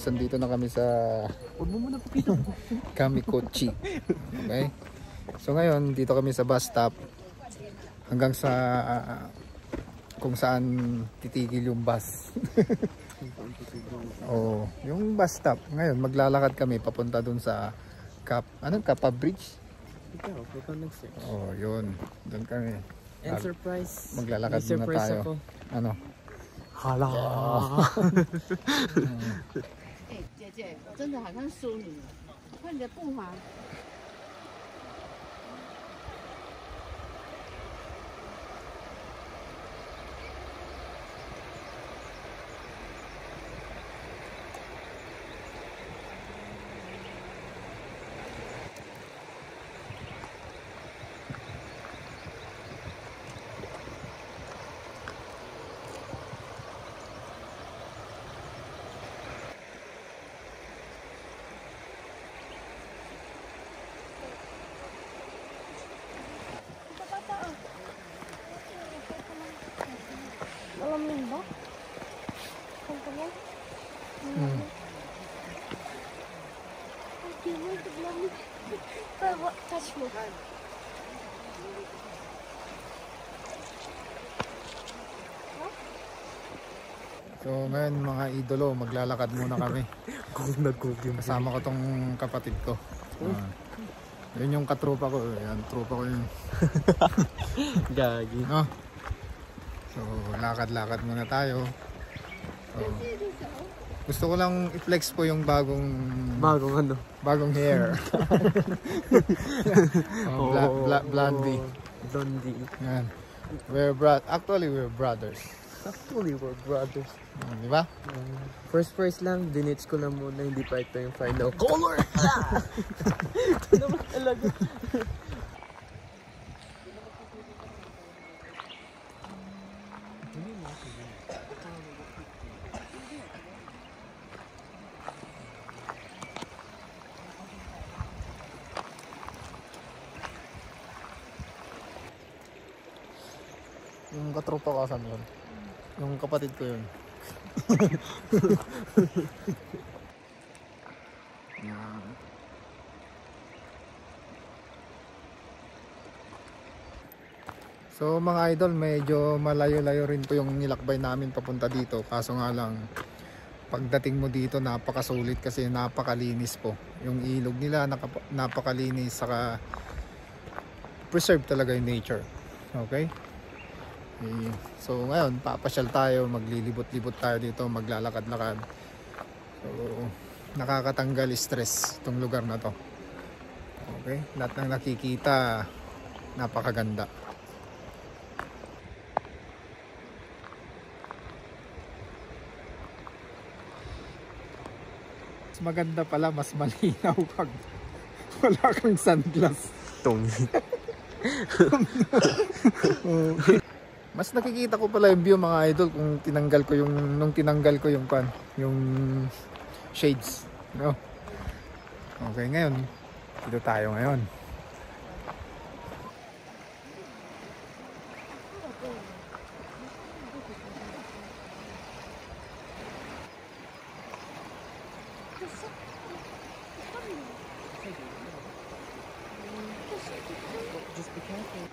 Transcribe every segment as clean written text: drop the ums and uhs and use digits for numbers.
guys, andito na kami sa Kamikochi. Okay? So ngayon, dito kami sa bus stop hanggang sa kung saan titigil yung bus. Oh, yung bus stop. Ngayon, maglalakad kami papunta dun sa Kappa Bridge? Oh, yun. Doon kami. And surprise. Maglalakad muna tayo. Ako. Ano? Hala. 哎，姐姐，我真的好像输你了，看你的步伐。 Malamig ba? Ang kamay? Ang kimay, tiglamig. Pero, touch mo. So ngayon mga idolo, maglalakad muna kami. Kasama ko tong kapatid ko. Yun yung katropa ko. Yan, tropa ko yun. Gagi. No? So lakad-lakad muna tayo. So, gusto ko lang i-flex po yung bagong hair. Blondie. Yan. Actually we're brothers. Di ba? First lang, dinits ko na muna, hindi pa ito yung final color! Ito naman talaga. Yung katropa ko asan yun? Yung kapatid ko yun. Yan. So mga idol, medyo malayo-layo rin po yung nilakbay namin papunta dito. Kaso nga lang, pagdating mo dito napakasulit kasi napakalinis po. Yung ilog nila napakalinis, saka preserve talaga yung nature. Okay? So ngayon, papasyal tayo, maglilibot-libot tayo dito, maglalakad-lakad. So nakakatanggal stress itong lugar na to. Okay? Lahat ng nakikita, napakaganda. Mas maganda pala, mas malinaw pag wala kang sunglass. Mas nakikita ko pala yung view mga idol kung tinanggal ko yung yung shades, no? Okay, ngayon dito tayo ngayon. Just be careful.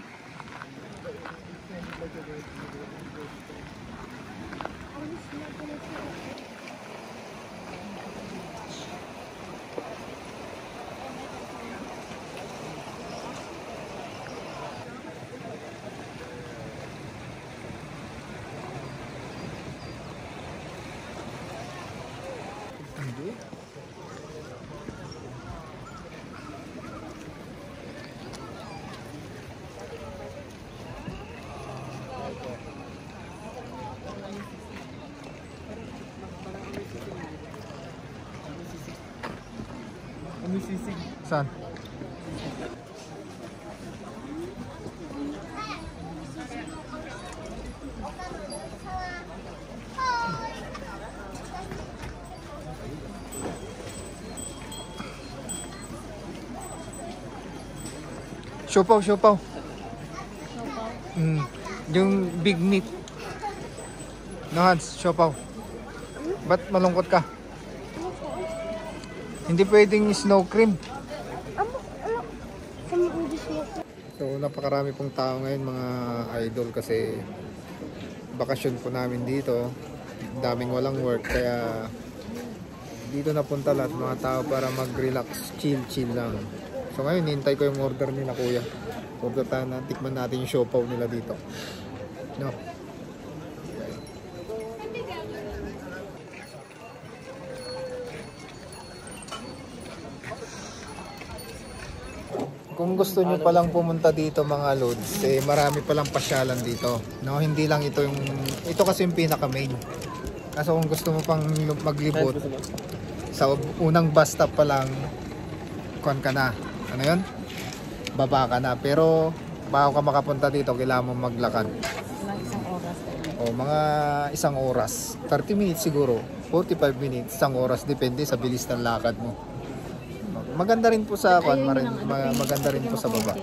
Saan? Siopaw, siopaw. Yung big meat. No, Hans, siopaw. Ba't malungkot ka? Hindi pwedeng snow cream. Some of this milk. So napakarami pong tao ngayon mga idol kasi bakasyon po namin dito. Daming walang work kaya dito napunta lahat mga tao para mag-relax, chill lang. So ngayon hintay ko yung order nila kuya. Order tayo na, tikman natin yung siopaw nila dito. No. Kung gusto nyo palang pumunta dito mga lods, eh marami palang pasyalan dito. No, hindi lang ito yung kasi yung pinaka main. Kaso kung gusto mo pang maglibot sa unang bus stop pa lang kuan ka na. Ano 'yon? Baba ka na. Pero bago ka makapunta dito, kailangan mo maglakad. O mga isang oras. 30 minutes siguro. 45 minutes, isang oras depende sa bilis ng lakad mo. Maganda rin po sa maganda rin po sa baba.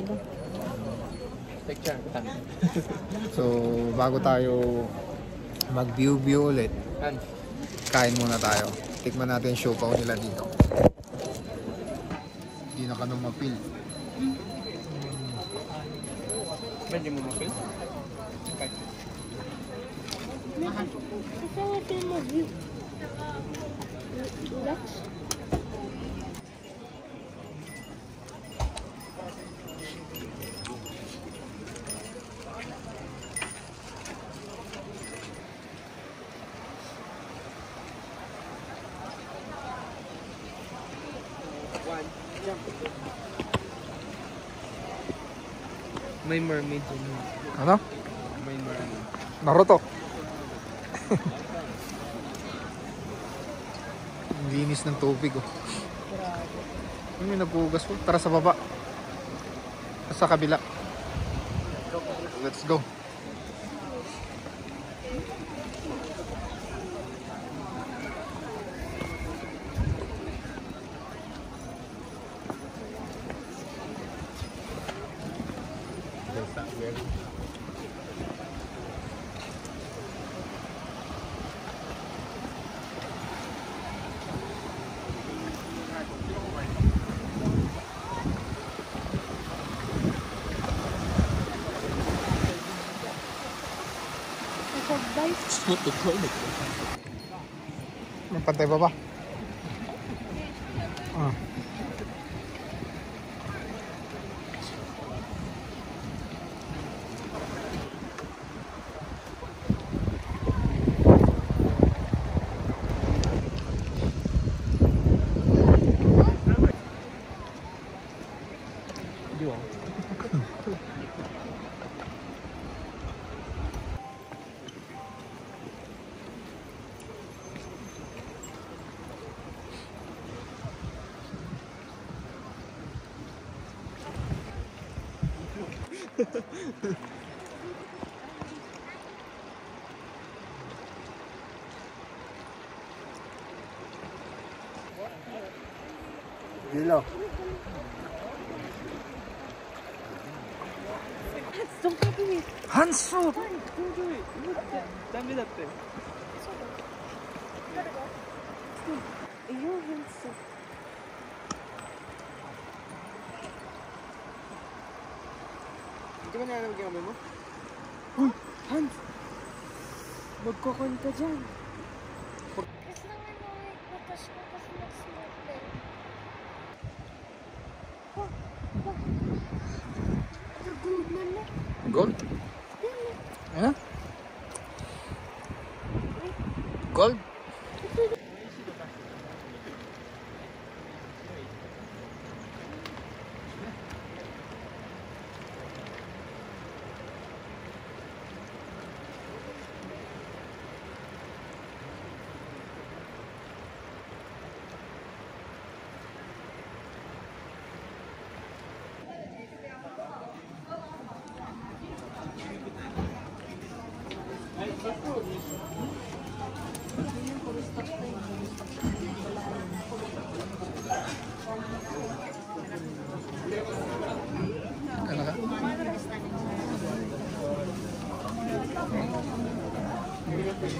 So, bago tayo mag-view ulit, kain muna tayo. Tikman natin yung siopaw nila dito. Hindi na ka nung mapil. Medyo mo mapil? Ito yung film of you. Relax. May mermaid dyan. Ano? May mermaid. Naruto. Ang linis ng tubig oh. Ano yung naghugas po? Tara sa baba. Sa kabila. Let's go. May pantay ba ba? Ah. Dilo. Don't copy me. Hanso! ダメだって。 You're handsome. Di ba nilalagay ang kamay mo? Uy! Hans! Magkakon ka dyan. Kasi naman batas ko kasi mag-snorkel. Oh, oh. Gold na na. Gold? Ano? Gold?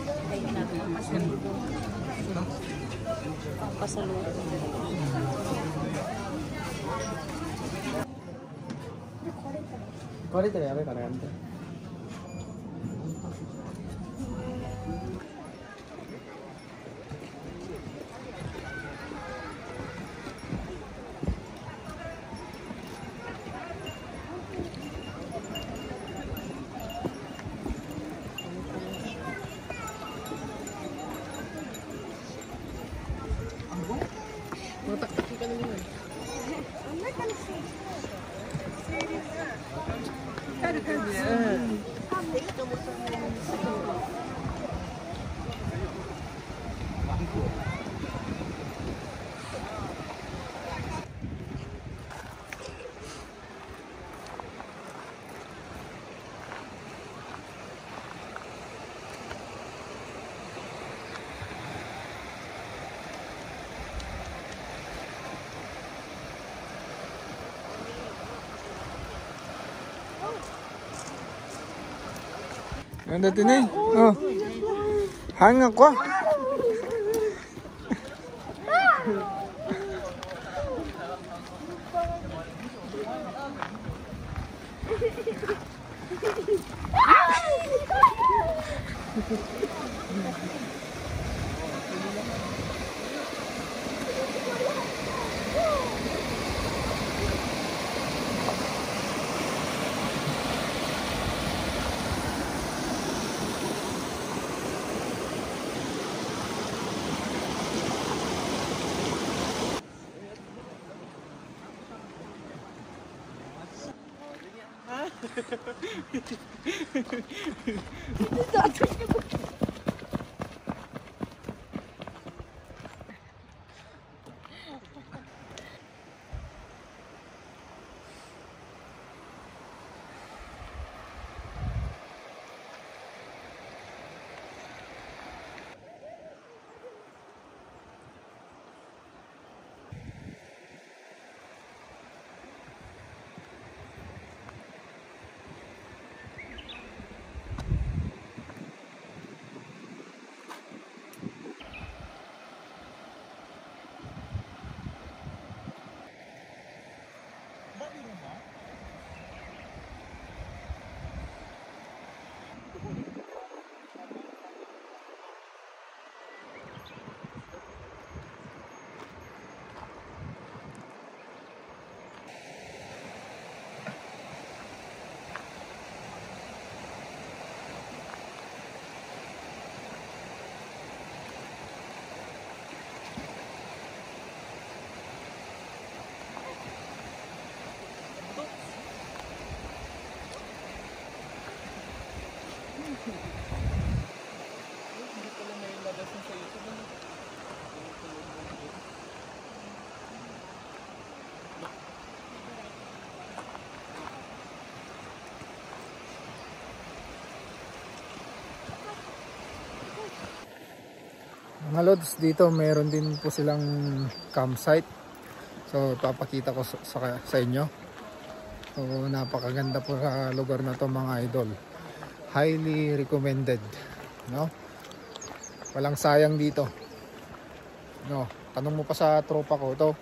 これたらやべえからやめて。 Mataktak ka na naman. I'm not gonna say Ganda din eh. Oh. Hanga ko. Mga lods, dito meron din po silang campsite. So papakita ko sa inyo. So napakaganda po sa lugar na to mga idol. Highly recommended, no? Walang sayang dito. No, tanong mo pa sa tropa ko to.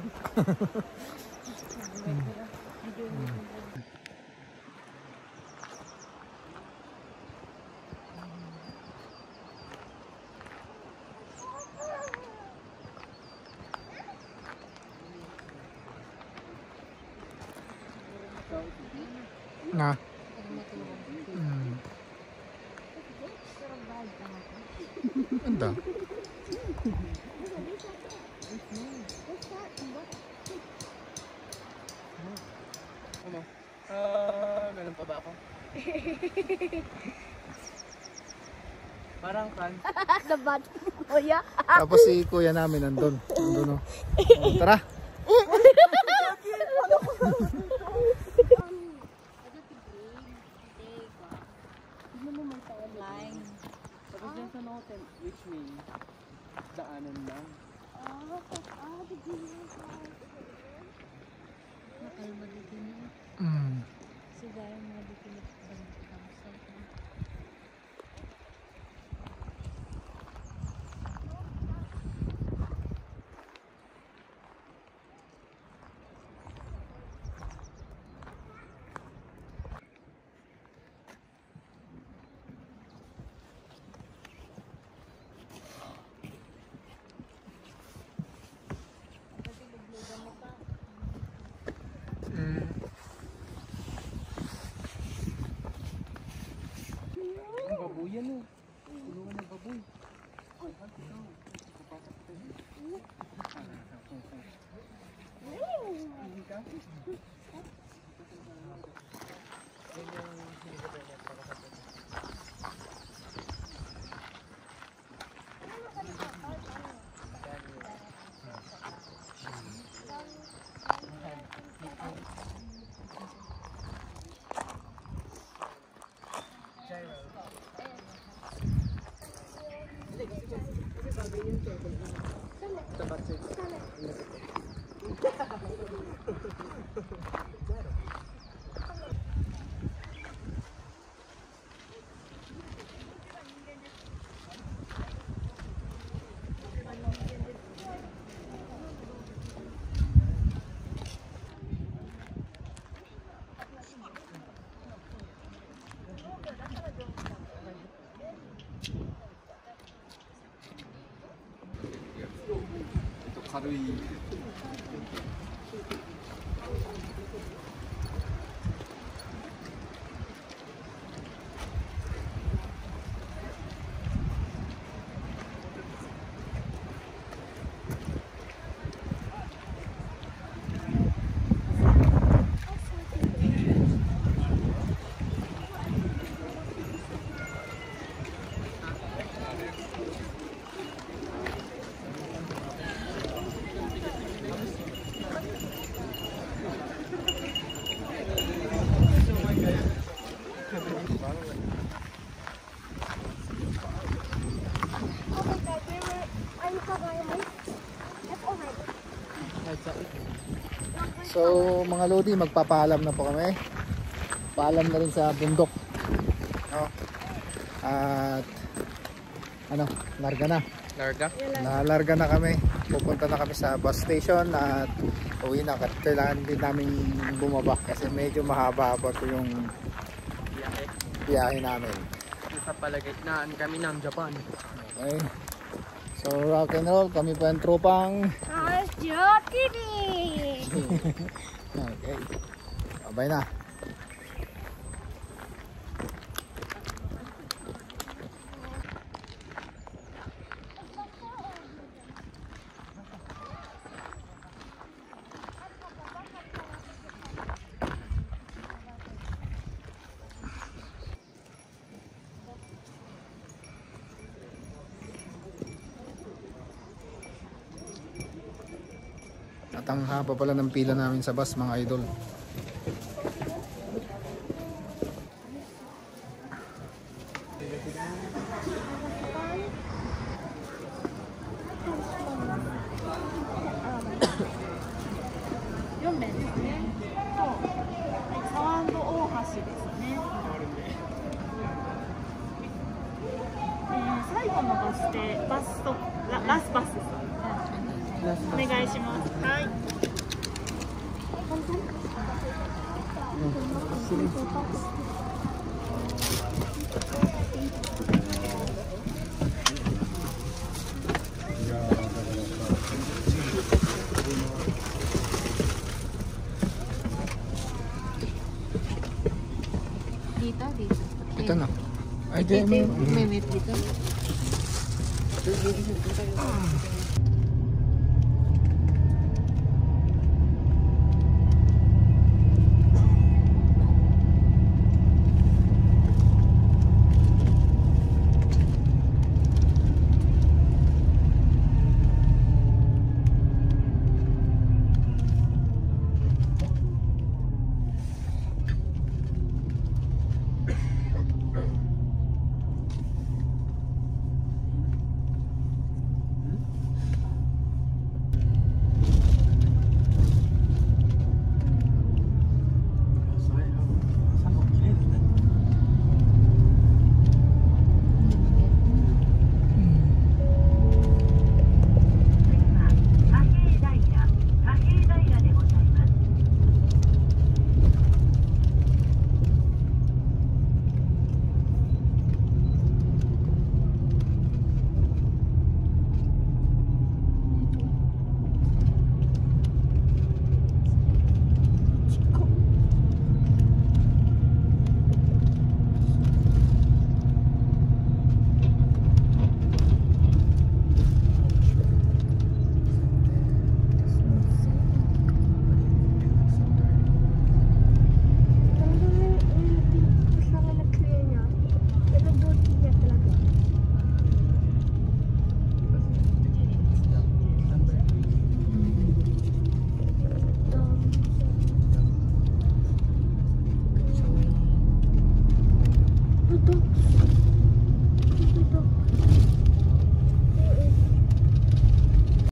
Na. Ganda. Ano? Meron pa ba ako? Parang kan. the bad kuya. Tapos si kuya namin nandun. Nandun, no? Oh, tara. Which means, daanan lang. Mm. 軽い。 So mga Lodi, magpapaalam na po kami. Paalam na rin sa bundok. No? At ano, larga na. Larga na kami. Pupunta na kami sa bus station at uwi na. Kailangan din namin bumaba kasi medyo mahaba-haba po yung biyahe namin. Sa palagitnaan kami ng Japan. Okay. So rock and roll, kami po ang tropang Asjo TV! okay. Bye na. At ang haba pala ng pila namin sa bus, mga idol. Ito na. Ay, di, may dito.